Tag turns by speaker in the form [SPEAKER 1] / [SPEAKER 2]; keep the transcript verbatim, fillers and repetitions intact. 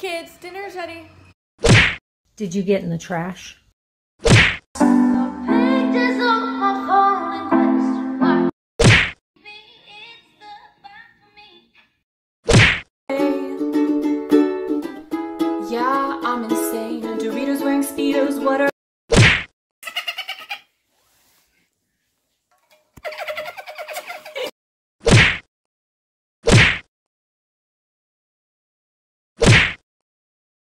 [SPEAKER 1] Kids, dinner's ready.
[SPEAKER 2] Did you get in the trash?
[SPEAKER 3] Yeah, I'm insane. Doritos wearing Speedos, what are